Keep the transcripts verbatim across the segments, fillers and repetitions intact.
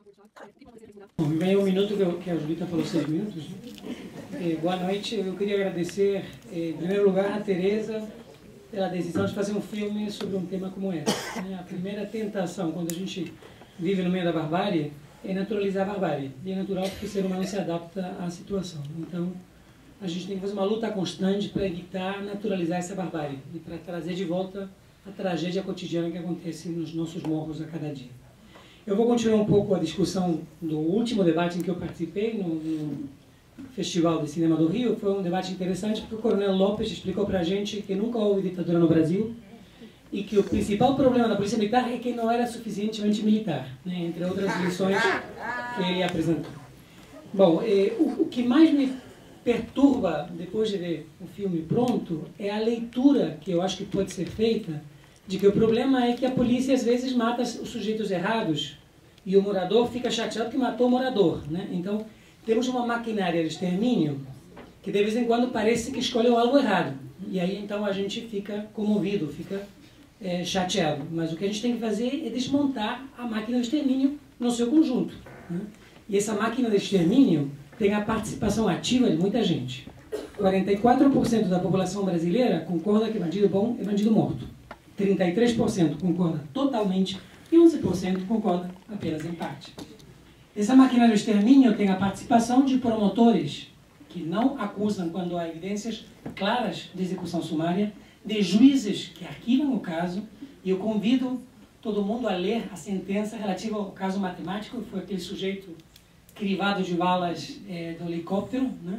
Bom, me ganhou um minuto, que a Julita falou seis minutos. Eh, boa noite, eu queria agradecer, eh, em primeiro lugar, a Teresa pela decisão de fazer um filme sobre um tema como esse. Né? A primeira tentação, quando a gente vive no meio da barbárie, é naturalizar a barbárie. E é natural porque o ser humano se adapta à situação. Então, a gente tem que fazer uma luta constante para evitar naturalizar essa barbárie e para trazer de volta a tragédia cotidiana que acontece nos nossos morros a cada dia. Eu vou continuar um pouco a discussão do último debate em que eu participei no, no Festival de Cinema do Rio. Foi um debate interessante porque o Coronel Lopes explicou para a gente que nunca houve ditadura no Brasil e que o principal problema da Polícia Militar é que não era suficientemente militar, né, entre outras lições que ele apresentou. Bom, eh, o, o que mais me perturba, depois de ver o filme pronto, é a leitura que eu acho que pode ser feita de que o problema é que a polícia às vezes mata os sujeitos errados e o morador fica chateado que matou o morador, né? Então, temos uma maquinária de extermínio que de vez em quando parece que escolheu algo errado. E aí então a gente fica comovido, fica é, chateado. Mas o que a gente tem que fazer é desmontar a máquina de extermínio no seu conjunto, né? E essa máquina de extermínio tem a participação ativa de muita gente. quarenta e quatro por cento da população brasileira concorda que bandido bom é bandido morto. trinta e três por cento concorda totalmente e onze por cento concorda apenas em parte. Essa máquina de extermínio tem a participação de promotores que não acusam quando há evidências claras de execução sumária, de juízes que arquivam o caso, e eu convido todo mundo a ler a sentença relativa ao caso matemático, que foi aquele sujeito crivado de balas é, do helicóptero, né?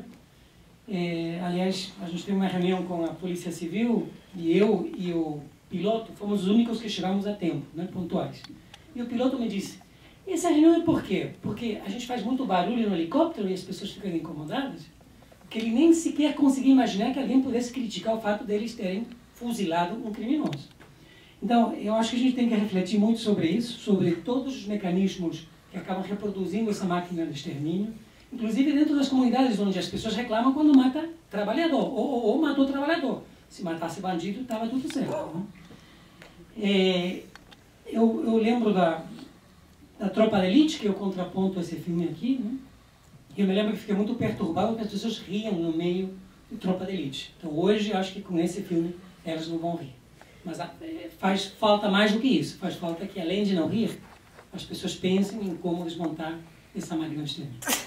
É, aliás, a gente teve uma reunião com a Polícia Civil e eu e o piloto fomos os únicos que chegamos a tempo, né, pontuais. E o piloto me disse, essa reunião é por quê? Porque a gente faz muito barulho no helicóptero e as pessoas ficam incomodadas? Porque ele nem sequer conseguia imaginar que alguém pudesse criticar o fato deles terem fuzilado um criminoso. Então, eu acho que a gente tem que refletir muito sobre isso, sobre todos os mecanismos que acabam reproduzindo essa máquina de extermínio, inclusive dentro das comunidades onde as pessoas reclamam quando mata trabalhador, ou, ou, ou matou trabalhador. Se matasse bandido, estava tudo certo, né? É, eu, eu lembro da, da Tropa de Elite, que eu contraponto esse filme aqui, né? E eu me lembro que fiquei muito perturbado porque as pessoas riam no meio de Tropa de Elite. Então hoje eu acho que com esse filme elas não vão rir. Mas é, faz falta mais do que isso. Faz falta que, além de não rir, as pessoas pensem em como desmontar essa máquina de extermínio.